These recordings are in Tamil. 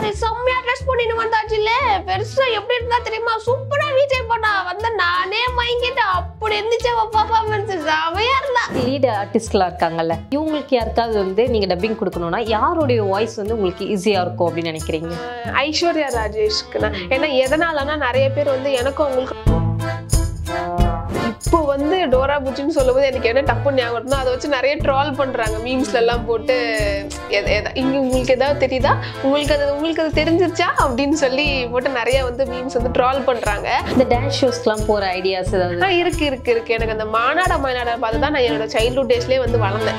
செம்மையா ட்ரெஸ் பண்ணிட்டு வந்தாச்சுல, பெருசா எப்படி இருந்தா தெரியுமா, சூப்பரா விஜய் பண்ணா வந்து நானே மயங்கிட்டு அப்படி இருந்துச்சு பர்ஃபார்மன்ஸ், செமையா இருந்தா. லீட் ஆர்டிஸ்ட்லாம் இருக்காங்கல்ல, இவங்களுக்கு யாருக்காவது வந்து நீங்க டப்பிங் கொடுக்கணும்னா யாருடைய வாய்ஸ் வந்து உங்களுக்கு ஈஸியா இருக்கும் அப்படின்னு நினைக்கிறீங்க? ஐஸ்வர்யா ராஜேஷ்க்கு தான். ஏன்னா எதனாலனா நிறைய பேர் வந்து எனக்கும் அவங்களுக்கு இப்போ வந்து டோரா புச்சின்னு சொல்லும்போது எனக்கு என்ன டப்புன்னு ஞாபகம் வருதுன்னா, அதை வச்சு நிறைய ட்ரால் பண்றாங்க மீம்ஸ்ல எல்லாம் போட்டு. இங்க உங்களுக்கு ஏதாவது தெரியுதா, உங்களுக்கு அது தெரிஞ்சிருச்சா அப்படின்னு சொல்லி போட்டு நிறைய வந்து மீம்ஸ் வந்து ட்ரால் பண்றாங்க. இந்த டான்ஸ் ஷோஸ்க்குலாம் போற ஐடியாஸ் ஏதாவது? இருக்கு எனக்கு அந்த மாநாட பார்த்து தான் நான் என்னோட சைல்ட்ஹுட் டேஸ்லயே வந்து வளர்ந்தேன்.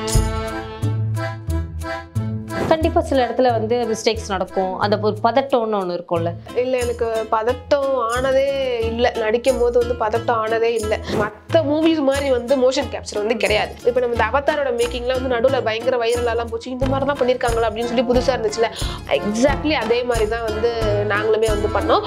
கண்டிப்பா சில இடத்துல வந்து மிஸ்டேக்ஸ் நடக்கும், அந்த ஒரு பதட்டம்னு ஒன்று இருக்கும்ல. இல்ல எனக்கு பதட்டம் ஆனதே இல்லை, நடிக்கும் போது வந்து பதட்டம் ஆனதே இல்லை. மற்ற மூவிஸ் மாதிரி வந்து மோஷன் கேப்சர் வந்து கிடையாது. இப்போ நம்ம இந்த அவதாரோட மேக்கிங்லாம் வந்து நடுவில் பயங்கர வைரலாலாம் போச்சு, இந்த மாதிரி தான் பண்ணியிருக்காங்களா அப்படின்னு சொல்லி புதுசாக இருந்துச்சுல. எக்ஸாக்ட்லி அதே மாதிரி தான் வந்து நாங்களுமே வந்து பண்ணோம்.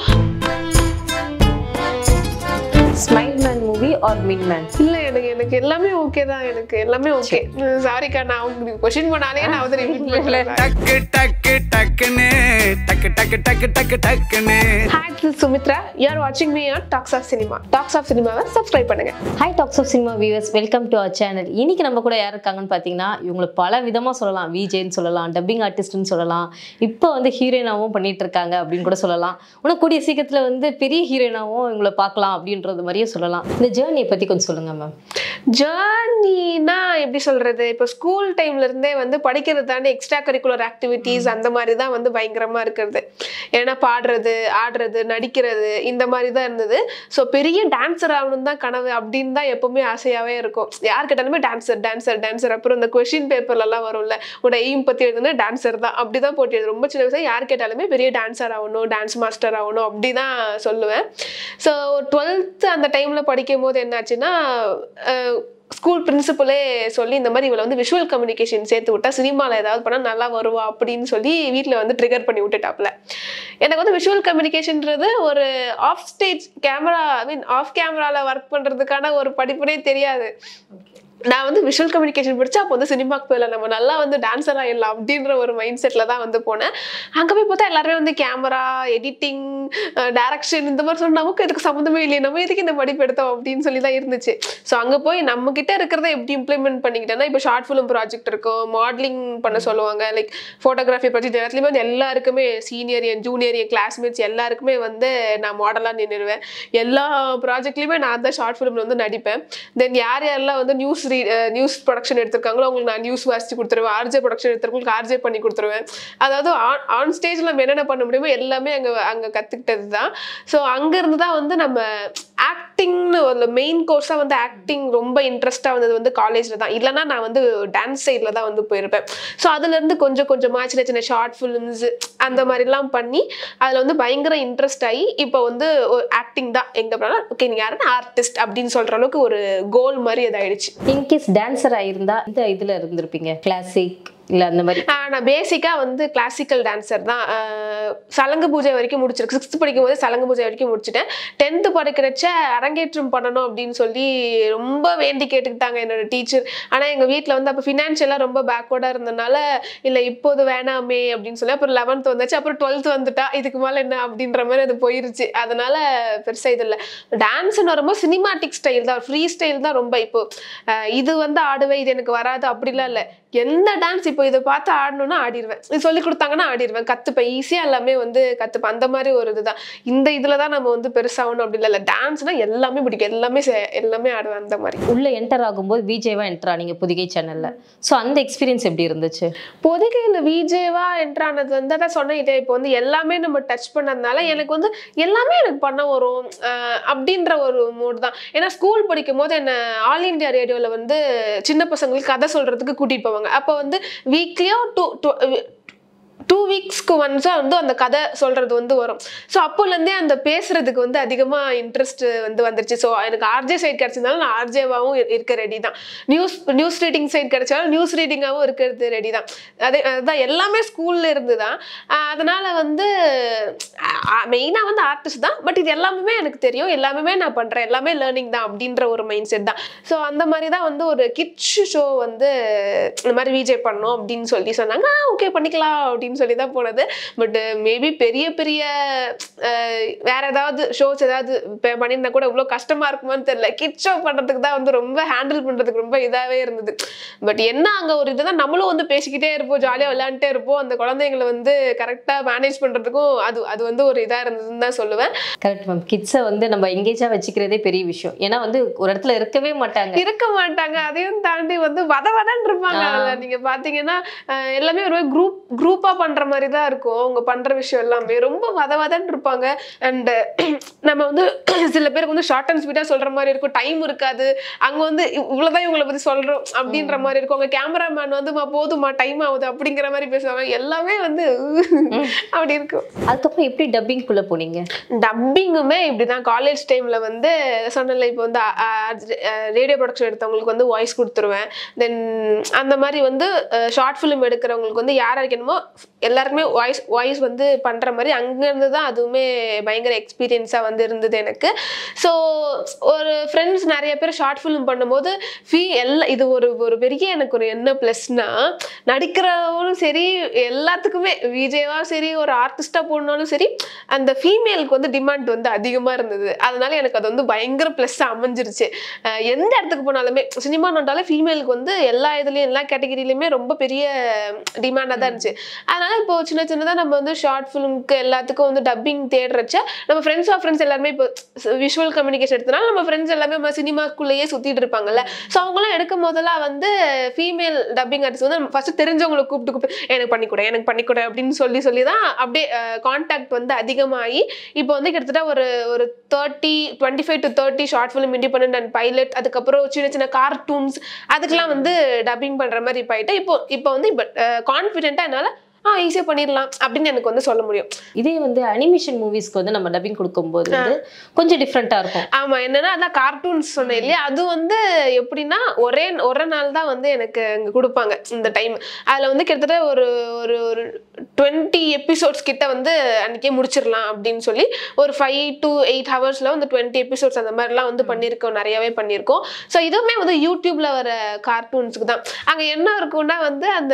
Smile man movie or mean man? இல்ல எனக்கு எல்லாமே ஓகே தான், எனக்கு எல்லாமே ஓகே. சாரிக்கா, நான் உங்களுக்கு क्वेश्चन பண்ணாலே நான் வந்து ரிப்பீட் பண்ணல. டக்கு டக்கு டக்குனே டக்கு டக்கு டக்கு டக்கு டக்குனே. Hi, this is Sumitra. You are watching me on Talks of Cinema. Talks of Cinema-வை சப்ஸ்கிரைப் பண்ணுங்க. Hi talks of cinema viewers, welcome to our channel. இன்னைக்கு நம்ம கூட யார் இருக்காங்கன்னு பார்த்தீங்கன்னா, இவங்களை பல விதமாக சொல்லலாம். விஜேன்னு சொல்லலாம், டப்பிங் ஆர்டிஸ்ட்னு சொல்லலாம், இப்போ வந்து ஹீரோயினாவும் பண்ணிட்டு இருக்காங்க அப்படின்னு கூட சொல்லலாம். ஆனால் கூடிய சீக்கிரத்தில் வந்து பெரிய ஹீரோயினாவும் இவங்களை பார்க்கலாம் அப்படின்றது மாதிரியே சொல்லலாம். இந்த ஜேர்னியை பற்றி கொஞ்சம் சொல்லுங்க மேம். ஜேர்னினா எப்படி சொல்றது, இப்போ ஸ்கூல் டைம்ல இருந்தே வந்து படிக்கிறது தாண்டி எக்ஸ்ட்ரா கரிக்குலர் ஆக்டிவிட்டீஸ் அந்த மாதிரி தான் வந்து பயங்கரமா இருக்கிறது. ஏன்னா பாடுறது, ஆடுறது, நடிக்கிறது இந்த மாதிரி தான் இருந்தது. ஸோ பெரிய டான்ஸர் ஆகணும் தான் கனவு அப்படின்னு தான் எப்பவுமே ஆசையாவே இருக்கும். யார் கேட்டாலுமே டான்ஸர் டான்ஸர் டான்ஸர். அப்புறம் இந்த கொஸ்டின் பேப்பர்லாம் வரும்ல, உங்களோட எய்ம் பத்தி எழுதுனா டான்ஸர் தான், அப்படிதான் போட்டு எழுது. ரொம்ப சின்ன வயசு யார் கேட்டாலுமே பெரிய டான்ஸர் ஆகணும், டான்ஸ் மாஸ்டர் ஆகணும் அப்படிதான் சொல்லுவேன். ஸோ 12th அந்த டைம்ல படிக்கும் போது என்னாச்சுன்னா, ஸ்கூல் பிரின்சிபலே சொல்லி இந்த மாதிரி இவளை வந்து விஷுவல் கம்யூனிகேஷன் சேர்த்து விட்டா சினிமாவில் ஏதாவது பண்ணால் நல்லா வருவா அப்படின்னு சொல்லி வீட்டில் வந்து ட்ரிகர் பண்ணி விட்டுட்டாப்ல. எனக்கு வந்து விஷுவல் கம்யூனிகேஷன்றது ஒரு ஆஃப் ஸ்டேஜ் கேமரா, ஆஃப் கேமராவில் ஒர்க் பண்ணுறதுக்கான ஒரு படிப்பே தெரியாது. நான் வந்து விஷுவல் கம்யூனிகேஷன் படித்தா அப்போ வந்து சினிமாக்கு போயிடலாம், நம்ம நல்லா வந்து டான்ஸர் ஆகிடலாம் அப்படின்ற ஒரு மைண்ட் செட்டில் தான் வந்து போனேன். அங்கே போய் பார்த்தா எல்லாருமே வந்து கேமரா, எடிட்டிங், டைரக்ஷன் இந்த மாதிரி சொன்னால் நமக்கு இதுக்கு சம்மந்தமே இல்லையே, நம்ம எதுக்கு இந்த படிப்பு எடுத்தோம் அப்படின்னு சொல்லி தான் இருந்துச்சு. ஸோ அங்கே போய் நம்ம கிட்ட இருக்கிறத எப்படி இம்ப்ளிமெண்ட் பண்ணிக்கிட்டேன்னா, இப்போ ஷார்ட் ஃபிலிம் ப்ராஜெக்ட் இருக்கும், மாடலிங் பண்ண சொல்லுவாங்க, லைக் ஃபோட்டோகிராஃபி ப்ராஜெக்ட், எல்லாத்துலேயுமே வந்து எல்லாருக்குமே சீனியர் என் ஜூனியர் என் கிளாஸ்மேட்ஸ் எல்லாருக்குமே வந்து நான் மாடலாக நின்றுடுவேன். எல்லா ப்ராஜெக்ட்லேயுமே நான் தான் ஷார்ட் ஃபிலிமில் வந்து நடிப்பேன். தென் யாரெல்லாம் வந்து நியூஸ் ப்ரொடக்ஷன் எடுத்திருக்காங்களோ அவங்களுக்கு நான் நியூஸ் வாசிச்சு கொடுத்துருவேன், ஆர்ஜே ப்ரொடக்ஷன் எடுத்திருக்கவங்களுக்கு ஆர்ஜே பண்ணி கொடுத்துருவேன். அதாவது ஆன் ஸ்டேஜில் நம்ம என்னென்ன பண்ண முடியுமோ எல்லாமே அங்கே கற்றுக்கிட்டது தான். ஸோ அங்கேருந்து தான் வந்து நம்ம ஆக்டிங்னு ஒரு மெயின் கோர்ஸாக வந்து ஆக்டிங் ரொம்ப இன்ட்ரெஸ்ட்டாக வந்தது வந்து காலேஜில் தான். இல்லைனா நான் வந்து டான்ஸ் சைடில் தான் வந்து போயிருப்பேன். ஸோ அதுலேருந்து கொஞ்சம் கொஞ்சமாக சின்ன சின்ன ஷார்ட் ஃபிலிம்ஸ் அந்த மாதிரிலாம் பண்ணி அதில் வந்து பயங்கர இன்ட்ரெஸ்ட் ஆகி இப்போ வந்து ஆக்டிங் தான் எங்கே போனாலும் ஓகே நீங்கள் யாருன்னா ஆர்டிஸ்ட் அப்படின்னு சொல்கிற அளவுக்கு ஒரு கோல் மாதிரி இதாகிடுச்சு. இன்கேஸ் டான்ஸர் ஆயிருந்தா இந்த இதில் இருந்திருப்பீங்க, கிளாசிக் இல்லை அந்த மாதிரி? நான் பேசிக்காக வந்து கிளாசிக்கல் டான்ஸர் தான். சலங்கு பூஜை வரைக்கும் முடிச்சிருக்கு. 6th படிக்கும் போது சலங்கு பூஜை வரைக்கும் முடிச்சுட்டேன். 10th படிக்கிறச்ச அரங்கேற்றம் பண்ணணும் அப்படின்னு சொல்லி ரொம்ப வேண்டி கேட்டுக்கிட்டாங்க என்னோட டீச்சர். ஆனால் எங்கள் வீட்டில் வந்து அப்போ ஃபினான்ஷியலாக ரொம்ப பேக்வர்டாக இருந்ததுனால இல்லை இப்போது வேணாமே அப்படின்னு சொல்லி அப்புறம் 11th வந்துச்சு, அப்புறம் 12th வந்துட்டா, இதுக்கு மேலே என்ன அப்படின்ற மாதிரி அது போயிருச்சு. அதனால பெருசாக இது இல்லை. டான்ஸ்ன்னு வரும்போது சினிமாட்டிக் ஸ்டைல் தான், ஃப்ரீ ஸ்டைல் தான் ரொம்ப. இப்போ இது வந்து ஆடுவேன், இது எனக்கு வராது அப்படிலாம் இல்லை. எந்த டான்ஸ் இப்போ இதை பார்த்து ஆடணும்னா ஆடிடுவேன், இது சொல்லி கொடுத்தாங்கன்னா ஆடிடுவேன், கற்றுப்பேன், ஈஸியாக எல்லாமே வந்து கற்றுப்பேன். அந்த மாதிரி ஒரு இதுதான். இந்த இதில் தான் நம்ம வந்து பெருசாகணும் அப்படி இல்லை. டான்ஸ்னா எல்லாமே பிடிக்கும், எல்லாமே ஆடுவேன் அந்த மாதிரி. உள்ளே என்டர் ஆகும்போது விஜேவா என்டர் ஆனீங்க பொதிகை சேனலில். ஸோ அந்த எக்ஸ்பீரியன்ஸ் எப்படி இருந்துச்சு? பொதிகையில் விஜேவா என்டர் ஆனது வந்து அதான் சொன்னேன், இப்போ வந்து எல்லாமே நம்ம டச் பண்ணதுனால எனக்கு வந்து எல்லாமே எனக்கு பண்ண வரும் அப்படின்ற ஒரு மூட் தான். ஏன்னா ஸ்கூல் படிக்கும் போது என்ன ஆல் இண்டியா ரேடியோவில் வந்து சின்ன பசங்களுக்கு கதை சொல்கிறதுக்கு கூட்டிகிட்டு போவாங்க. அப்போ வந்து வீக்லியோ 2 வீக்ஸ்க்கு ஒன்ஸாக வந்து அந்த கதை சொல்கிறது வந்து வரும். ஸோ அப்போலேருந்தே அந்த பேசுறதுக்கு வந்து அதிகமாக இன்ட்ரெஸ்ட் வந்து வந்துருச்சு. ஸோ எனக்கு ஆர்ஜே சைட் கிடச்சதுனால நான் ஆர்ஜேவாகவும் இருக்க ரெடி தான். நியூஸ் ரீடிங் சைட் கிடச்சாலும் நியூஸ் ரீடிங்காகவும் இருக்கிறது ரெடி தான். அதுதான் எல்லாமே ஸ்கூலில் இருந்து தான். அதனால் வந்து மெயினாக வந்து ஆர்டிஸ்ட் தான், பட் இது எல்லாமே எனக்கு தெரியும், எல்லாமே நான் பண்ணுறேன், எல்லாமே லேர்னிங் தான் அப்படின்ற ஒரு மைண்ட் செட் தான். ஸோ அந்த மாதிரி தான் வந்து ஒரு கிட்ஸ் ஷோ வந்து இந்த மாதிரி விஜய் பண்ணோம் அப்படின்னு சொல்லி சொன்னாங்க. ஓகே பண்ணிக்கலாம் அப்படின்னு அப்படின்னு சொல்லி தான் போனது. பட் மேபி பெரிய பெரிய வேற ஏதாவது ஷோஸ் ஏதாவது பண்ணியிருந்தா கூட இவ்வளோ கஷ்டமா இருக்குமான்னு தெரியல. கிட் ஷோ பண்றதுக்கு தான் வந்து ரொம்ப ஹேண்டில் பண்றதுக்கு ரொம்ப இதாவே இருந்தது. பட் என்ன அங்க ஒரு இதுதான், நம்மளும் வந்து பேசிக்கிட்டே இருப்போம், ஜாலியா விளையாண்டுட்டே இருப்போம். அந்த குழந்தைங்களை வந்து கரெக்டா மேனேஜ் பண்றதுக்கும் அது வந்து ஒரு இதா இருந்ததுன்னு தான் சொல்லுவேன். Correct ma'am. கிட்ஸை வந்து நம்ம எங்கேஜா வச்சுக்கிறதே பெரிய விஷயம். ஏன்னா வந்து ஒரு இடத்துல இருக்கவே மாட்டாங்க. அதையும் தாண்டி வந்து வதவதன்னு இருப்பாங்க. நீங்க பாத்தீங்கன்னா எல்லாமே ஒரு குரூப்பா பண்ற மாதிரி தான் இருக்கும். அவங்க பண்ற விஷயம் எல்லாமே ரொம்ப வதவதன்னு இருப்பாங்க. அண்ட் நம்ம வந்து சில பேருக்கு வந்து ஷார்ட் அண்ட் ஸ்வீட்டா சொல்ற மாதிரி இருக்கும், டைம் இருக்காது. அங்க வந்து இவ்வளவுதான் இவங்களை பத்தி சொல்றோம் அப்படின்ற மாதிரி இருக்கும். அவங்க கேமராமேன் வந்து போதுமா டைம் ஆகுது அப்படிங்கிற மாதிரி பேசுவாங்க. எல்லாமே வந்து அப்படி இருக்கும். அதுக்கப்புறம் எப்படி டப்பிங் குள்ள போனீங்க? டப்பிங்குமே இப்படிதான். காலேஜ் டைம்ல வந்து சொன்னல, இப்போ வந்து ரேடியோ ப்ரொடக்ஷன் எடுத்தவங்களுக்கு வந்து வாய்ஸ் கொடுத்துருவேன். தென் அந்த மாதிரி வந்து ஷார்ட் ஃபிலிம் எடுக்கிறவங்களுக்கு வந்து யார் இருக்கணுமோ எல்லாருக்குமே வாய்ஸ் வந்து பண்ற மாதிரி அங்கேருந்து தான் அதுவுமே பயங்கர எக்ஸ்பீரியன்ஸாக வந்து இருந்தது எனக்கு. ஸோ ஒரு ஃப்ரெண்ட்ஸ் நிறைய பேர் ஷார்ட் ஃபிலிம் பண்ணும்போது இது ஒரு பெரிய எனக்கு ஒரு என்ன ப்ளஸ்னா, நடிக்கிறவங்களும் சரி எல்லாத்துக்குமே விஜயவா சரி ஒரு ஆர்டிஸ்டா போனாலும் சரி அந்த ஃபீமேலுக்கு வந்து டிமாண்ட் வந்து அதிகமாக இருந்தது. அதனால எனக்கு அது வந்து பயங்கர ப்ளஸ்ஸாக அமைஞ்சிருச்சு. எந்த இடத்துக்கு போனாலுமே சினிமா நோண்டாலே ஃபீமேலுக்கு வந்து எல்லா இதுலேயும் எல்லா கேட்டகிரிலையுமே ரொம்ப பெரிய டிமாண்டாக தான் இருந்துச்சு. அதனால இப்போ சின்ன சின்னதாக நம்ம வந்து ஷார்ட் ஃபிலிம்க்கு எல்லாத்துக்கும் வந்து டப்பிங் தேடுறச்ச நம்ம ஃப்ரெண்ட்ஸ் எல்லாருமே இப்போ விஷுவல் கம்யூனிகேஷன் எடுத்தனால நம்ம ஃப்ரெண்ட்ஸ் எல்லாமே நம்ம சினிமாக்குள்ளேயே சுற்றிட்டு இருப்பாங்கல்ல. ஸோ அவங்களாம் எடுக்கும் போதெல்லாம் வந்து ஃபீமேல் டப்பிங் ஆர்டிஸ்ட் வந்து ஃபர்ஸ்ட் தெரிஞ்சவங்களை கூப்பிட்டு எனக்கு பண்ணிக்கூட அப்படின்னு சொல்லி தான் அப்படியே கான்டாக்ட் வந்து அதிகமாகி இப்போ வந்து கிட்டத்தட்ட ஒரு 25 to 30 short film independent and pilot, அதுக்கப்புறம் சின்ன சின்ன கார்ட்டூன்ஸ் அதுக்கெல்லாம் வந்து டப்பிங் பண்ற மாதிரி போயிட்டு இப்போ வந்து கான்ஃபிடென்ட்டா என்னால ஈஸியா பண்ணிடலாம் அப்படின்னு எனக்கு வந்து சொல்ல முடியும். இதே வந்து அனிமேஷன் மூவிஸ்க்கு வந்து நம்ம டப்பிங் கொடுக்கும்போது வந்து கொஞ்சம் டிஃப்ரெண்டா இருக்கும். ஆமா, என்னன்னா அதான் கார்ட்டூன்ஸ் சொன்னேன் இல்லையா, அது வந்து எப்படின்னா ஒரு நாள் தான் வந்து எனக்கு அங்க கொடுப்பாங்க இந்த டைம். அதுல வந்து கிட்டத்தட்ட ஒரு 20 எபிசோட்ஸ் கிட்ட வந்து அன்னைக்கே முடிச்சிடலாம் அப்படின்னு சொல்லி ஒரு 5 to 8 ஹவர்ஸ்ல வந்து 20 எபிசோட்ஸ் அந்த மாதிரிலாம் வந்து பண்ணியிருக்கோம், நிறையவே பண்ணியிருக்கோம். ஸோ இதுவுமே வந்து யூடியூப்ல வர கார்ட்டூன்ஸுக்கு தான். அங்க என்ன இருக்கும்னா வந்து அந்த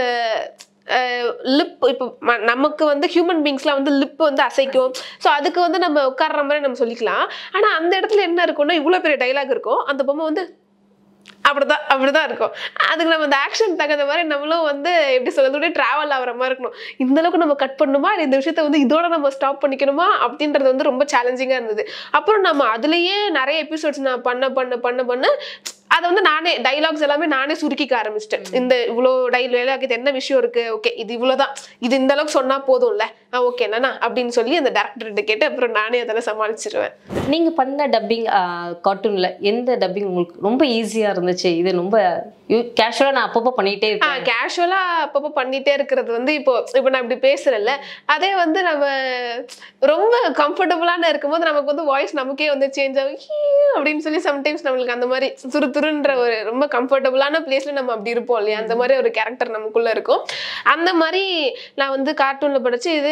லிப், இப்போ நமக்கு வந்து ஹியூமன் பீங்ஸ்லாம் வந்து லிப் வந்து அசைக்கும். ஸோ அதுக்கு வந்து நம்ம உட்கார்ற மாதிரி நம்ம சொல்லிக்கலாம். ஆனால் அந்த இடத்துல என்ன இருக்கும்னா இவ்வளோ பெரிய டைலாக் இருக்கும், அந்த பொம்மை வந்து அப்படிதான் இருக்கும். அதுக்கு நம்ம இந்த ஆக்ஷன் தகுந்த மாதிரி நம்மளும் வந்து எப்படி சொல்றது டிராவல் ஆகிற மாதிரி இருக்கணும். இந்த அளவுக்கு நம்ம கட் பண்ணணுமா, இந்த விஷயத்த வந்து இதோட நம்ம ஸ்டாப் பண்ணிக்கணுமா அப்படின்றது வந்து ரொம்ப சேலஞ்சிங்காக இருந்தது. அப்புறம் நம்ம அதுலேயே நிறைய எபிசோட்ஸ் நான் பண்ண அதை வந்து நானே டைலாக்ஸ் எல்லாமே நானே சுருக்கிக்க ஆரம்பிச்சிட்டேன். இந்த இவ்வளோ டைலாக், இது என்ன விஷயம் இருக்கு, ஓகே இது இவ்வளோதான், இது இந்த அளவுக்கு சொன்னா போதும்ல, ஓகே என்னண்ணா அப்படின்னு சொல்லி அந்த டேரக்டர்கிட்ட கேட்டு அப்புறம் நானே அதெல்லாம் சமாளிச்சிருவேன். நீங்க பண்ண டப்பிங் கார்ட்டூன்ல எந்த டப்பிங் உங்களுக்கு ரொம்ப ஈஸியா இருந்துச்சு? இது ரொம்ப கேஷுவலா நான் அப்பப்போ பண்ணிட்டே இருக்கேன். கேஷுவலா அப்பப்போ பண்ணிட்டே இருக்கிறது வந்து இப்போ நான் இப்படி பேசுறேன்ல, அதே வந்து நம்ம ரொம்ப கம்ஃபர்டபுளான இருக்கும்போது நமக்கு வந்து வாய்ஸ் நமக்கே வந்து சேஞ்ச் ஆகும் அப்படின்னு சொல்லி சம்டைம்ஸ் நம்மளுக்கு அந்த மாதிரி துருன்ற ஒரு ரொம்ப கம்ஃபர்டபுளான பிளேஸ்ல நம்ம அப்படி இருப்போம் இல்லையா, அந்த மாதிரி ஒரு கேரக்டர் நமக்குள்ள இருக்கும். அந்த மாதிரி நான் வந்து கார்ட்டூன்ல படிச்சு இது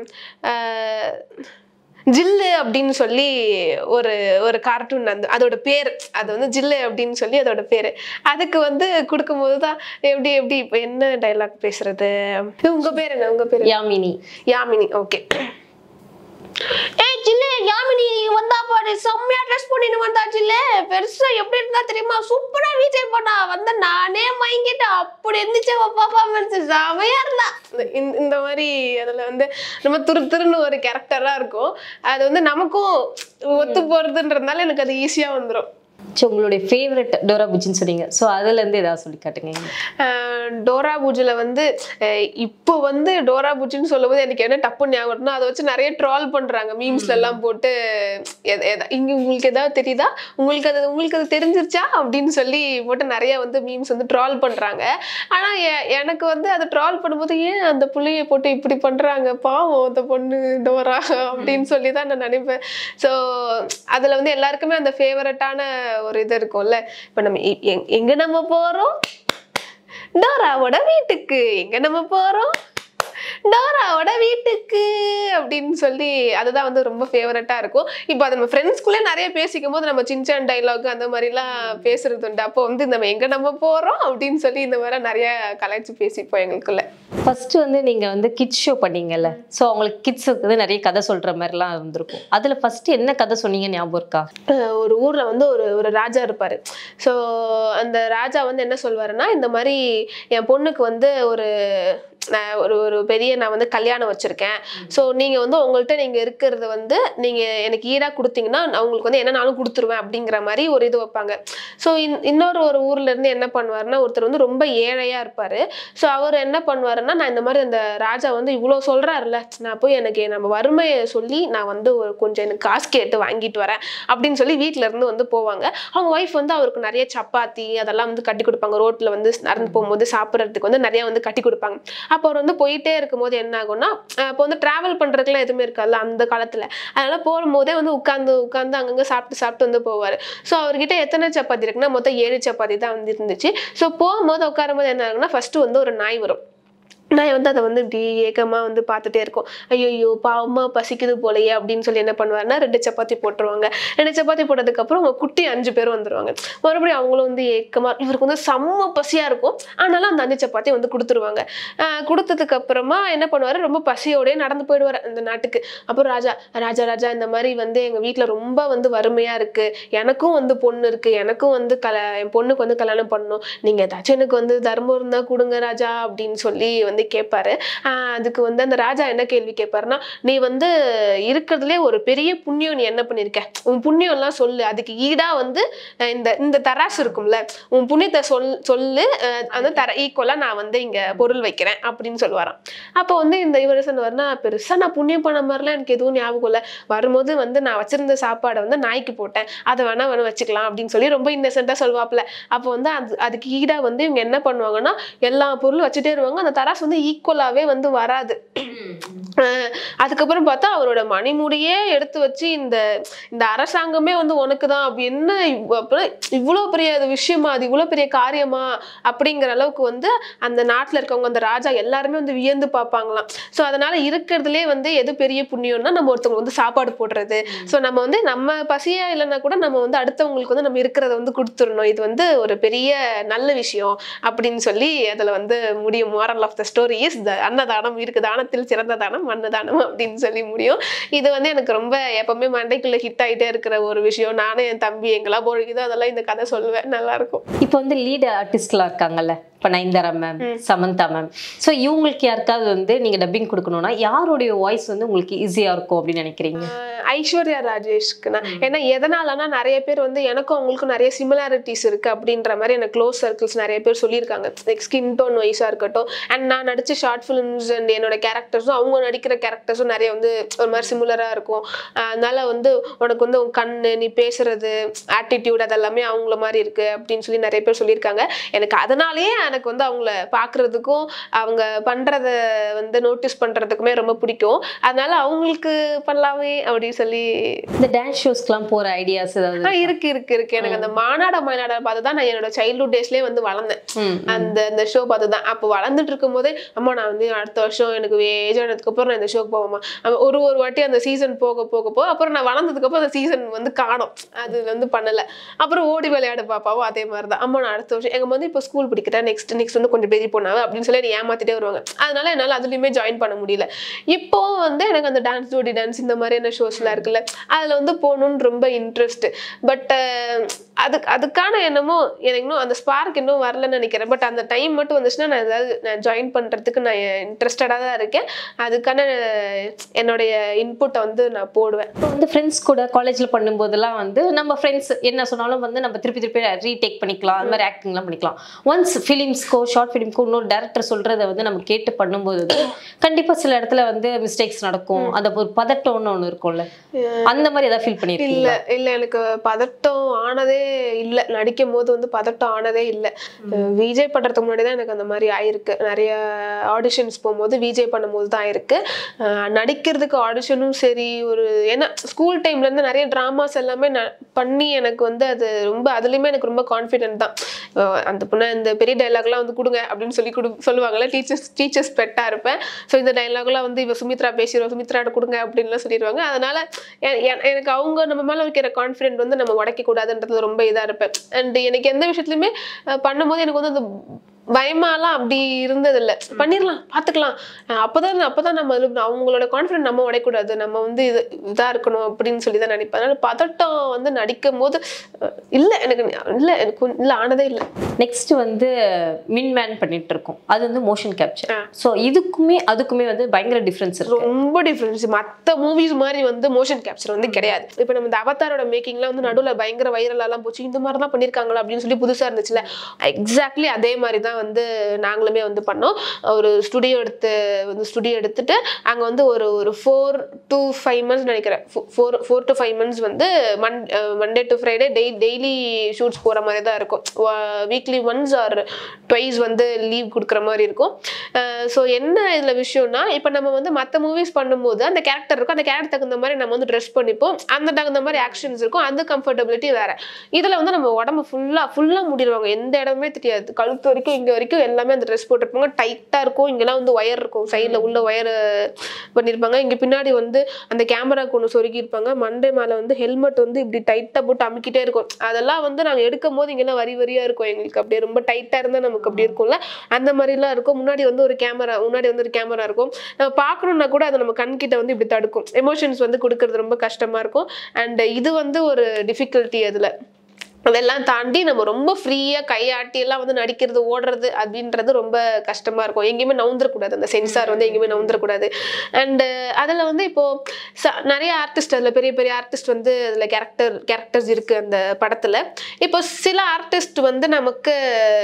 ஜில்லு அப்படின்னு சொல்லி ஒரு கார்ட்டூன், அதோட பேர் அது வந்து ஜில்லு அப்படின்னு சொல்லி அதோட பேரு. அதுக்கு வந்து கொடுக்கும்போது தான் எப்படி இப்போ என்ன டைலாக் பேசுறது, உங்க பேர் என்ன? உங்க பேர் யாமினி. ஓகே. ஜில்லு யாமினி வந்தா பாரு, செம்மையா ட்ரெஸ் பண்ணிட்டு வந்தா ஜில்லு, பெருசா எப்படி இருந்தா தெரியுமா, சூப்பரா விஜய் பண்ணா வந்து நானே மயங்கிட்டேன், அப்படி இருந்துச்சு பர்ஃபார்மன்ஸ், செமையா இருந்தா. இந்த மாதிரி அதுல வந்து நம்ம திருன்னு ஒரு கேரக்டரா இருக்கும். அது வந்து நமக்கும் ஒத்து போறதுன்றதுனால எனக்கு அது ஈஸியா வந்துடும். ஸோ உங்களுடைய ஃபேவரட் டோரா புஜின்னு சொன்னீங்க, ஸோ அதுலேருந்து ஏதாவது சொல்லி காட்டுங்க. டோரா புஜில் வந்து இப்போ வந்து டோரா புஜின்னு சொல்லும்போது எனக்கு என்ன டப்புன்னு ஞாபகம்னா, அதை வச்சு நிறைய ட்ரால் பண்ணுறாங்க, மீம்ஸ்ல எல்லாம் போட்டு இங்கே உங்களுக்கு ஏதாவது தெரியுதா, உங்களுக்கு அது தெரிஞ்சிருச்சா அப்படின்னு சொல்லி போட்டு நிறைய வந்து மீம்ஸ் வந்து ட்ரால் பண்ணுறாங்க. ஆனால் எனக்கு வந்து அதை ட்ரால் பண்ணும்போது ஏன் அந்த புள்ளையை போட்டு இப்படி பண்ணுறாங்க, பாவம் அந்த பொண்ணு டோரா அப்படின்னு சொல்லி தான் நான் நினைப்பேன். ஸோ அதில் வந்து எல்லாருக்குமே அந்த ஃபேவரட்டான ஒரு இது இருக்கும்ல. இப்ப நம்ம எங்க நம்ம போறோம், டோராவோட வீட்டுக்கு, எங்க நம்ம போறோம் டோராவோட வீட்டுக்கு அப்படின்னு சொல்லி அதுதான் வந்து ரொம்ப ஃபேவரட்டா இருக்கும். இப்போ அது நம்ம ஃப்ரெண்ட்ஸ்குள்ளே நிறைய பேசிக்கும் போது நம்ம சின்சான் டைலாக் அந்த மாதிரிலாம் பேசுறது உண்டு. அப்போ வந்து நம்ம எங்க நம்ம போறோம் அப்படின்னு சொல்லி இந்த மாதிரி நிறைய கலாய்ச்சி பேசிப்போம் எங்களுக்குள்ள. ஃபர்ஸ்ட் வந்து நீங்க வந்து கிட்ஸ் ஷோ பண்ணீங்கல்ல, ஸோ அவங்களுக்கு கிட்ஸுக்கு வந்து நிறைய கதை சொல்ற மாதிரிலாம் இருந்திருக்கும். அதுல ஃபர்ஸ்ட் என்ன கதை சொன்னீங்க ஞாபகம் இருக்கா? ஒரு ஊர்ல வந்து ஒரு ராஜா இருப்பாரு. ஸோ அந்த ராஜா வந்து என்ன சொல்வாருன்னா, இந்த மாதிரி என் பொண்ணுக்கு வந்து ஒரு பெரிய நான் வந்து கல்யாணம் வச்சிருக்கேன். ஸோ நீங்க வந்து உங்கள்கிட்ட நீங்க இருக்கிறது வந்து நீங்க எனக்கு ஈடா கொடுத்தீங்கன்னா நான் உங்களுக்கு வந்து என்னன்னாலும் கொடுத்துருவேன் அப்படிங்கிற மாதிரி ஒரு இது வைப்பாங்க. ஸோ ஒரு ஊர்ல இருந்து என்ன பண்ணுவாருன்னா, ஒருத்தர் வந்து ரொம்ப ஏழையா இருப்பாரு. ஸோ அவர் என்ன பண்ணுவாருன்னா, நான் இந்த மாதிரி அந்த ராஜா வந்து இவ்வளோ சொல்றாருல்ல, நான் போய் எனக்கு நம்ம வறுமையை சொல்லி நான் வந்து கொஞ்சம் எனக்கு காசு கேட்டு வாங்கிட்டு வரேன் அப்படின்னு சொல்லி வீட்டுல இருந்து வந்து போவாங்க. அவங்க ஒய்ஃப் வந்து அவருக்கு நிறைய சப்பாத்தி அதெல்லாம் வந்து கட்டி கொடுப்பாங்க. ரோட்ல வந்து நடந்து போகும்போது சாப்பிட்றதுக்கு வந்து நிறைய வந்து கட்டி கொடுப்பாங்க. அப்போ அவர் வந்து போயிட்டே இருக்கும்போது என்ன ஆகும்னா, இப்போ வந்து டிராவல் பண்றதுக்குலாம் எதுவுமே இருக்காதுல்ல அந்த காலத்துல. அதனால போகும்போதே வந்து உட்காந்து அங்கங்க சாப்பிட்டு வந்து போவாரு. ஸோ அவர்கிட்ட எத்தனை சப்பாத்தி இருக்குன்னா மொத்தம் 7 சப்பாத்தி தான் வந்து இருந்துச்சு. ஸோ போகும்போது உட்காரும்போது என்ன ஆகுன்னா, ஃபர்ஸ்ட் வந்து ஒரு நாய் வரும். நாய் வந்து அதை வந்து இப்படி ஏக்கமா வந்து பார்த்துட்டே இருக்கும். ஐயோ பாவமா பசிக்குது போலையே அப்படின்னு சொல்லி என்ன பண்ணுவாருன்னா 2 சப்பாத்தி போட்டுருவாங்க. 2 சப்பாத்தி போட்டதுக்கப்புறம் அவங்க குட்டி 5 பேர் வந்துருவாங்க. மறுபடியும் அவங்களும் வந்து ஏக்கமா, இவருக்கு வந்து செம்ம பசியா இருக்கும். ஆனாலும் அந்த 5 சப்பாத்தி வந்து கொடுத்துருவாங்க. கொடுத்ததுக்கு அப்புறமா என்ன பண்ணுவாரு, ரொம்ப பசியோடய நடந்து போயிடுவாரு அந்த நாட்டுக்கு. அப்புறம் ராஜா இந்த மாதிரி வந்து எங்க வீட்டுல ரொம்ப வந்து வறுமையா இருக்கு, எனக்கும் வந்து பொண்ணு இருக்கு, எனக்கும் வந்து என் பொண்ணுக்கு வந்து கல்யாணம் பண்ணணும், நீங்க ஏதாச்சும் எனக்கு வந்து தர்மம் இருந்தா கொடுங்க ராஜா அப்படின்னு சொல்லி வந்து கேட்பாரு. அதுக்கு வந்து அந்த ராஜா என்ன கேள்வி கேட்பாருன்னா, நீ வந்து இருக்கிறதுலே ஒரு பெரிய புண்ணியம் நீ என்ன பண்ணிருக்க, உன் புண்ணியம் எல்லாம் சொல்லு, அதுக்கு ஈடா வந்து இந்த தராசு இருக்கும்ல, உன் புண்ணியத்தை சொல்லு, அந்த ஈக்குவலா நான் வந்து இங்க பொருள் வைக்கிறேன் அப்படின்னு சொல்லுவாராம். அப்போ வந்து இந்த இவர் சொன்னார்னா, பெருசா நான் புண்ணியம் பண்ண மாதிரிலாம் எனக்கு எதுவும் ஞாபகம் இல்லை, வரும்போது வந்து நான் வச்சிருந்த சாப்பாடை வந்து நாய்க்கு போட்டேன், அதை வேணா வச்சுக்கலாம் அப்படின்னு சொல்லி ரொம்ப இன்னசென்ட்டா சொல்லுவாப்புல. அப்போ வந்து அதுக்கு ஈடா வந்து இவங்க என்ன பண்ணுவாங்கன்னா, எல்லா பொருளும் வச்சுட்டே இருவாங்க, அந்த தராசு வந்து ஈக்குவலாவே வந்து வராது. அதுக்கப்புறம் பார்த்தா அவரோட மணிமுடியே எடுத்து வச்சு இந்த அரசாங்கமே வந்து உனக்குதான் அப்படின்னு, இவ்வளவு பெரிய விஷயமா, அது இவ்வளவு பெரிய காரியமா அப்படிங்கிற அளவுக்கு வந்து அந்த நாட்டுல இருக்கவங்க அந்த ராஜா எல்லாருமே வந்து வியந்து பார்ப்பாங்களாம். ஸோ அதனால இருக்கிறதுலே வந்து எது பெரிய புண்ணியம்னா நம்ம ஒருத்தவங்க வந்து சாப்பாடு போடுறது. ஸோ நம்ம வந்து நம்ம பசியா இல்லைன்னா கூட நம்ம வந்து அடுத்தவங்களுக்கு வந்து நம்ம இருக்கிறத வந்து கொடுத்துடணும், இது வந்து ஒரு பெரிய நல்ல விஷயம் அப்படின்னு சொல்லி அதுல வந்து முடியும். moral of the story is the அன்னதானம், இருக்கு தானத்தில் சிறந்த தானம் அன்னதானம் அப்படின்னு சொல்லி முடியும். இது வந்து எனக்கு ரொம்ப எப்பவுமே மண்டைக்குள்ள ஹிட் ஆயிட்டே இருக்கிற ஒரு விஷயம். நானும் என் தம்பி எங்கெல்லாம் போறீங்க அதெல்லாம் இந்த கதை சொல்லுவேன், நல்லா இருக்கும். இப்போ வந்து லீட் ஆர்டிஸ்ட்லாம் இருக்காங்கல்ல, இப்போ Nayanthara ma'am, Samantha ma'am, so இவங்களுக்கு யாருக்காவது வந்து நீங்க டப்பிங் கொடுக்கணும்னா யாருடைய வாய்ஸ் வந்து உங்களுக்கு ஈஸியா இருக்கும் அப்படின்னு நினைக்கிறீங்க? ஐஸ்வர்யா ராஜேஷ்க்குனா. ஏன்னா எதனாலனா நிறைய பேர் வந்து எனக்கும் அவங்களுக்கும் நிறைய சிமிலாரிட்டிஸ் இருக்கு அப்படின்ற மாதிரி எனக்கு க்ளோஸ் சர்க்கிள்ஸ் நிறைய பேர் சொல்லியிருக்காங்க. லைக் ஸ்கின் டோன் வைஸா இருக்கட்டும், அண்ட் நான் நடிச்ச ஷார்ட் ஃபிலிம்ஸ் அண்ட் என்னோட கேரக்டர்ஸும் அவங்க நடிக்கிற கேரக்டர்ஸும் நிறைய வந்து ஒரு மாதிரி சிமிலரா இருக்கும். அதனால வந்து உனக்கு வந்து உன் கண்ணு, நீ பேசுறது, ஆட்டிடியூட் அதெல்லாமே அவங்கள மாதிரி இருக்கு அப்படின்னு சொல்லி நிறைய பேர் சொல்லியிருக்காங்க. எனக்கு அதனாலேயே எனக்கு வந்து அவங்கள பார்க்கறதுக்கும் அவங்க பண்றத வந்து நோட்டீஸ் பண்றதுக்குமே ரொம்ப பிடிக்கும். அதனால அவங்களுக்கு பண்ணலாமே அப்படின்னு சொல்லி. இந்த டான்ஸ் ஷோஸ்க்குலாம் போற ஐடியாஸ் ஏதாவது இருக்கு? எனக்கு அந்த மாநாட பார்த்து தான் நான் என்னோட சைல்ட்ஹுட் டேஸ்லயே வந்து வளர்ந்தேன். அந்த ஷோ பார்த்து தான். அப்போ வளர்ந்துட்டு இருக்கும் போதே அம்மா நான் வந்து அடுத்த வருஷம் எனக்கு ஏஜ் ஆனதுக்கு அப்புறம் நான் இந்த ஷோக்கு போவோமா, ஒரு வாட்டி அந்த சீசன் போக அப்புறம் நான் வளர்ந்ததுக்கு அப்புறம் அந்த சீசன் வந்து காணும், அது வந்து பண்ணல. அப்புறம் ஓடி விளையாடு பாப்பாவும் அதே மாதிரிதான். அம்மா நான் அடுத்த வருஷம் எங்க வந்து இப்போ ஸ்கூல் படிக்கிறேன், நெக்ஸ்ட் வந்து கொஞ்சம் பெரிய பொண்ணாவே அப்படின்னு சொல்லி ஏமாத்திட்டே வருவாங்க. அதனால என்னால அதுலயுமே ஜாயின் பண்ண முடியல. இப்போ வந்து எனக்கு அந்த டான்ஸ் ஜோடி டான்ஸ் இந்த மாதிரியான ஷோஸ்லாம் இருக்குல்ல, அதுல வந்து போகணும்னு ரொம்ப இன்ட்ரெஸ்ட். பட் அதுக்கான என்னமோ எனக்கு இன்னும் அந்த ஸ்பார்க் இன்னும் வரலன்னு நினைக்கிறேன். பட் அந்த டைம் மட்டும் வந்துச்சுன்னா நான் ஜாயின் பண்றதுக்கு நான் இன்ட்ரெஸ்டடா தான் இருக்கேன். அதுக்கான என்னுடைய இன்புட்டை வந்து நான் போடுவேன். இப்போ வந்து ஃப்ரெண்ட்ஸ் கூட காலேஜ்ல பண்ணும்போதெல்லாம் வந்து நம்ம ஃப்ரெண்ட்ஸ் என்ன சொன்னாலும் வந்து நம்ம திருப்பி ரீடேக் பண்ணிக்கலாம், அது மாதிரி ஆக்டிங்லாம் பண்ணிக்கலாம். ஒன்ஸ் ஃபிலிம்ஸ்க்கோ ஷார்ட் ஃபிலிம்க்கோ இன்னொரு டேரக்டர் சொல்றதை வந்து நம்ம கேட்டு பண்ணும்போது கண்டிப்பா சில இடத்துல வந்து மிஸ்டேக்ஸ் நடக்கும், அந்த ஒரு பதட்டம்னு ஒன்று இருக்கும்ல, அந்த மாதிரி ஏதாவது ஃபீல் பண்ணிருக்கீங்க? இல்ல எனக்கு பதட்டம் ஆனதே இல்ல. நடிக்கும் போது வந்து பதட்டம் ஆனதே இல்ல. விஜய் பண்றதுக்கு முன்னாடி தான் எனக்கு அந்த மாதிரி ஆயிருக்கு. நிறைய ஆடிஷன்ஸ் போகும்போது விஜய் பண்ணும்போது தான் ஆயிருக்கு. நடிக்கிறதுக்கு ஆடிஷனும் சரி, ஏன்னா ஸ்கூல் டைம்ல இருந்து நிறைய டிராமாஸ் எல்லாமே பண்ணி எனக்கு வந்து அது ரொம்ப அதுலயுமே எனக்கு ரொம்ப கான்ஃபிடென்ட் தான். அந்த பொண்ணு இந்த பெரிய டைலாக்லாம் வந்து கொடுங்க அப்படின்னு சொல்லுவாங்கல்ல, டீச்சர்ஸ் பெட்டா இருப்பேன். ஸோ இந்த டைலாக்லாம் வந்து இவ சுமித்ரா பேசிடுவோம், சுமித்ராட்ட கொடுங்க அப்படின்லாம் சொல்லிடுவாங்க. அதனால எனக்கு அவங்க நம்ம மேல வைக்கிற கான்ஃபிடென்ட் வந்து நம்ம உடைக்க கூடாதுன்றது ரொம்ப இதா இருப்பேன். அண்ட் எனக்கு எந்த விஷயத்துலயுமே பண்ணும்போது எனக்கு வந்து அந்த பயமாலாம் அப்படி இருந்தது இல்லை. பண்ணிடலாம், பார்த்துக்கலாம். அப்பதான் நம்ம அவங்களோட கான்ஃபிடன்ட் நம்ம உடையக்கூடாது, நம்ம வந்து இதா இருக்கணும் அப்படின்னு சொல்லி தான் நினைப்பேன். அதனால பதட்டம் வந்து நடிக்கும் போது எனக்கு ஆனதே இல்லை. நெக்ஸ்ட் வந்து மின்மேன் பண்ணிட்டு இருக்கோம், அது வந்து மோஷன் கேப்சர். ஸோ அதுக்குமே வந்து பயங்கர டிஃப்ரென்ஸ் இருக்கு. ரொம்ப டிஃப்ரென்ஸ். மற்ற மூவிஸ் மாதிரி வந்து மோஷன் கேப்சர் வந்து கிடையாது. இப்போ நம்ம இந்த அவதாரோட மேக்கிங்லாம் வந்து நடுவில் பயங்கர வைரலாலாம் போச்சு, இந்த மாதிரி தான் பண்ணியிருக்காங்களா அப்படின்னு சொல்லி புதுசாக இருந்துச்சுல. எக்ஸாக்ட்லி அதே மாதிரி தான் வந்து நாங்களுமே வந்து பண்ணோம். ஒரு ஸ்டுடியோ எடுத்துட்டு அங்கே வந்து ஒரு 4 to 5 months நினைக்கிறேன், 4 to 5 months வந்து Monday to Friday daily shoots போகிற மாதிரி தான் இருக்கும். வீக்லி ஒன்ஸ் ஆர் ட்வைஸ் வந்து லீவ் கொடுக்குற மாதிரி இருக்கும். ஸோ என்ன இதில் விஷயம்னா, இப்போ நம்ம வந்து மற்ற மூவிஸ் பண்ணும்போது அந்த கேரக்டர் இருக்கும், அந்த கேரக்டர் தகுந்த மாதிரி நம்ம வந்து ட்ரெஸ் பண்ணிப்போம், அந்த தகுந்த மாதிரி ஆக்ஷன்ஸ் இருக்கும், அந்த கம்ஃபர்டபிலிட்டி வேற. இதில் வந்து நம்ம உடம்பு ஃபுல்லாக மூடிடுவாங்க, எந்த இடமே தெரியாது, கழுத்து வரைக்கும் இங்கே வரைக்கும் எல்லாமே அந்த ட்ரெஸ் போட்டுருப்பாங்க, டைட்டாக இருக்கும். இங்கெல்லாம் வந்து ஒயர் இருக்கும், சைடில் உள்ள ஒயர் பண்ணியிருப்பாங்க. இங்கே பின்னாடி வந்து அந்த கேமராக்கு ஒன்று சொருகியிருப்பாங்க. மண்டே மேலே வந்து ஹெல்மெட் வந்து இப்படி டைட்டாக போட்டு அமுக்கிட்டே இருக்கும். அதெல்லாம் வந்து நாங்கள் எடுக்கும் போது இங்கெல்லாம் வரியாக இருக்கும் எங்களுக்கு. அப்படியே ரொம்ப டைட்டாக இருந்தால் நமக்கு அப்படி இருக்கும்ல, அந்த மாதிரிலாம் இருக்கும். முன்னாடி வந்து ஒரு கேமரா இருக்கும். நம்ம பார்க்கணுன்னா கூட அதை நம்ம கண்கிட்ட வந்து இப்படி தடுக்கும். எமோஷன்ஸ் வந்து கொடுக்கறது ரொம்ப கஷ்டமாக இருக்கும். அண்ட் இது வந்து ஒரு டிஃபிகல்ட்டி. அதில் அதெல்லாம் தாண்டி நம்ம ரொம்ப ஃப்ரீயாக கையாட்டி எல்லாம் வந்து நடிக்கிறது, ஓடுறது அப்படின்றது ரொம்ப கஷ்டமாக இருக்கும். எங்கேயுமே நவுந்துடக்கூடாது, அந்த சென்சார் வந்து எங்கேயுமே நவுந்துடக்கூடாது. அண்டு அதில் வந்து இப்போது நிறைய ஆர்டிஸ்ட், அதில் பெரிய பெரிய ஆர்டிஸ்ட் வந்து அதில் கேரக்டர்ஸ் இருக்குது அந்த படத்தில். இப்போ சில ஆர்டிஸ்ட் வந்து நமக்கு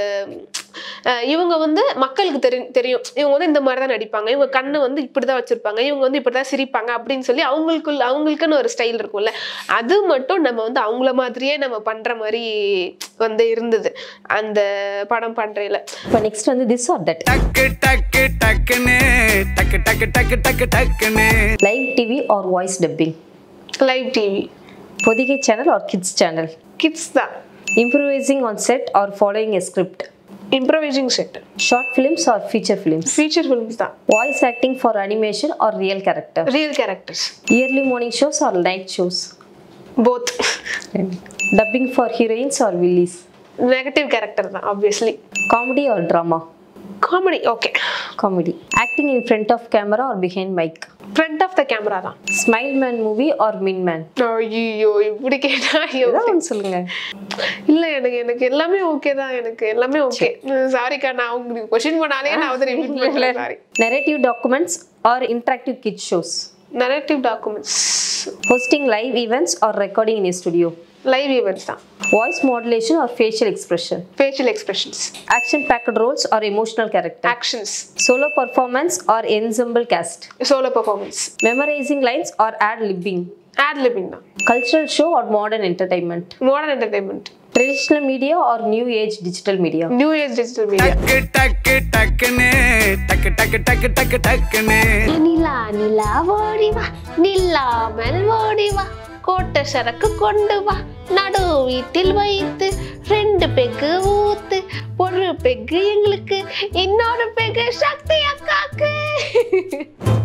இவங்க வந்து மக்களுக்கு தெரியும் இவங்க வந்து இந்த மாதிரி தான் நடிப்பாங்க, இவங்க கண்ணை வந்து இப்படி தான் வச்சுருப்பாங்க, இவங்க வந்து இப்படி தான் சிரிப்பாங்க அப்படின்னு சொல்லி அவங்களுக்குன்னு ஒரு ஸ்டைல் இருக்கும்ல. அது மட்டும் நம்ம வந்து அவங்கள மாதிரியே நம்ம பண்ணுற மாதிரி வந்து இருந்தது அந்த படம் பண்றதுல. இப்போ நெக்ஸ்ட் வந்து திஸ் ஆர் தட். டக்கு டக்கு டக்குனே டக்கு டக்கு டக்கு டக்கு டக்குனே. Live TV or voice dubbing? Live TV. Pothigai channel or kids channel? Kids தான். Improvising on set or following a script? Improvising set. Short films or feature films? Feature films தான். Voice acting for animation or real character? Real characters. Early morning shows or night shows? Both. Dubbing for heroines or villains? Negative character தான் obviously. Comedy or drama? Comedy. Okay. Comedy. Acting in front of camera or behind mic? Front of the camera தான். Smile Man movie or Min Man? ஐயோ இப்படி கேட்டா ஏதாவது சொல்லுங்க. இல்ல எனக்கு எல்லாமே ஓகே தான், எனக்கு எல்லாமே ஓகே. சாரிக்கா, நான் உங்களுக்கு क्वेश्चन பண்ணாலே நான் வந்து ரிப்பீட் பண்ணல. Sorry. Narrative documents or interactive kids shows? Narrative documents. Hosting live events or recording in a studio? Live events தான். Voice modulation or facial expression? Facial expressions. Action packed roles or emotional character? Actions. Solo performance or ensemble cast? Solo performance. Memorizing lines or ad-libbing? Ad-libbing தான். Cultural show or modern entertainment? Modern entertainment. Traditional media or new age digital media? New age digital media. டக்கு டக்கு டக்குனே டக்கு டக்கு டக்கு டக்கு டக்குனே. நிலா ஓடி வா, நில்லாமல் ஓடி வா, கோட்டை சரக்கு கொண்டு வா, நடு வீட்டில் வைத்து 2 பெக்கு ஊத்து, ஒரு பெக்கு எங்களுக்கு, இன்னொரு பெக்கு சக்தி அக்காக்கு.